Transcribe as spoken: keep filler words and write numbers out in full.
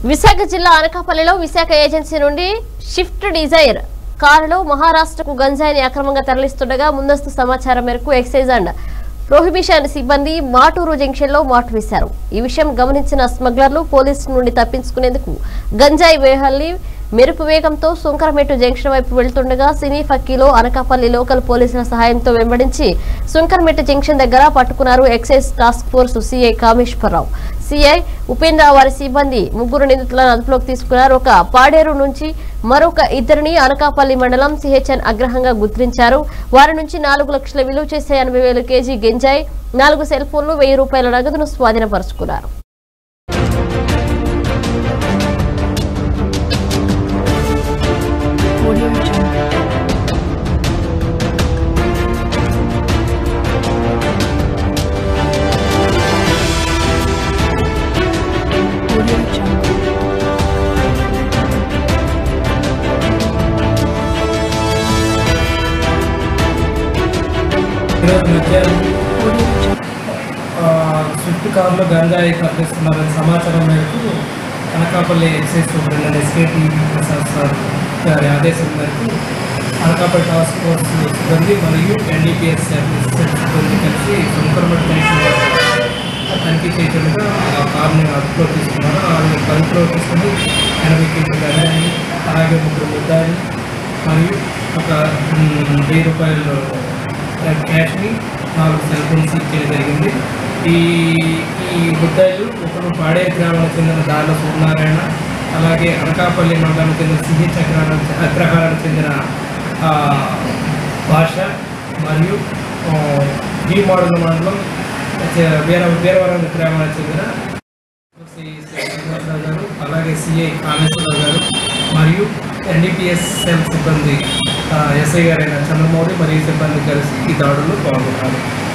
విశాఖ జిల్లా అనకాపల్లిలో విశాఖ ఏజెన్సీ నుండి షిఫ్ట్ డిజైర్ కారులో మహారాష్ట్రకు గంజాయిని అక్రమంగా తరలిస్తుండగా ముందస్తు సమాచారం మేరకు ఎక్సైజ్ అండ్ ప్రొహిబిషన్ సిబ్బంది మాటూరు జంక్షన్ లో మాటు వేశారు. ఈ విషయం గమనించిన స్మగ్లర్లు పోలీసుల నుండి తప్పించుకునేందుకు గంజాయి వేహల్ని మెరుపు వేగంతో సుంకరమెట్టు జంక్షన్ వైపు వెళ్తుండగా సినీ ఫక్కీలో అనకాపల్లి లోకల్ పోలీసుల సహాయంతో వెంబడించి సుంకరమెట్టు జంక్షన్ దగ్గర పట్టుకున్నారు excise task force CI Kameswararao, CI Upendra. వారి సిబ్బంది ముగ్గురు నిందితులను అదుపులోకి తీసుకున్నారు. ఒక పాడేరు నుంచి మరొక ఇద్దరిని అనకాపల్లి మండలం సిహెచ్ఎన్ అగ్రహంగా గుర్తించారు. వారి నుంచి నాలుగు లక్షల విలువ చేసే ఎనభై వేల కేజీ గంజాయి, నాలుగు సెల్ ఫోన్లు, వెయ్యి రూపాయల నగదును స్వాధీనపరుచుకున్నారు. స్విఫ్ట్ కారులో గంజాయి తరలిస్తున్నారని సమాచారం మేరకు Anakapalli excise superintendent SKT Prasad sir గారి ఆదేశం మేరకు అనకాపల్లి టాస్క్ ఫోర్స్ సిబ్బంది మరియు ఎన్డీపీఎస్ సిబ్బంది కలిసి సుంకరమెట్టు జంక్షన్ తనిఖీ చేయకుండా ఆ కారుని అదుపులో తీసుకున్నారు. వాళ్ళని అదుపులో తీసుకుని ఎనభై కేజీల గంజాయి, అలాగే ముగ్గురు ముద్దాయి మరియు ఒక వెయ్యి రూపాయలు క్యాష్ని, నాలుగు సెల్ ఫోన్స్ ఇచ్చేది జరిగింది. ఈ ఈ ముద్దాయిలు ఒకరు పాడేరు గ్రామానికి చెందిన దాళ్ళ సూర్యనారాయణ, అలాగే అనకాపల్లి మండలానికి చెందిన సిహెచ్ అగ్రహారానికి అగ్రహారానికి చెందిన భాష మరియు బీ మోడల్ మండలం వీర వీరవరం గ్రామానికి చెందిన శ్రీనివాసరావు గారు, అలాగే సిఐ కామేశ్వరరావు గారు మరియు ఎన్డీపీఎస్ సెల్ సిబ్బంది ఎస్ఐ గారైన చంద్రమౌళి మరియు సిబ్బంది కలిసి ఈ దాడుల్లో పాల్గొన్నారు.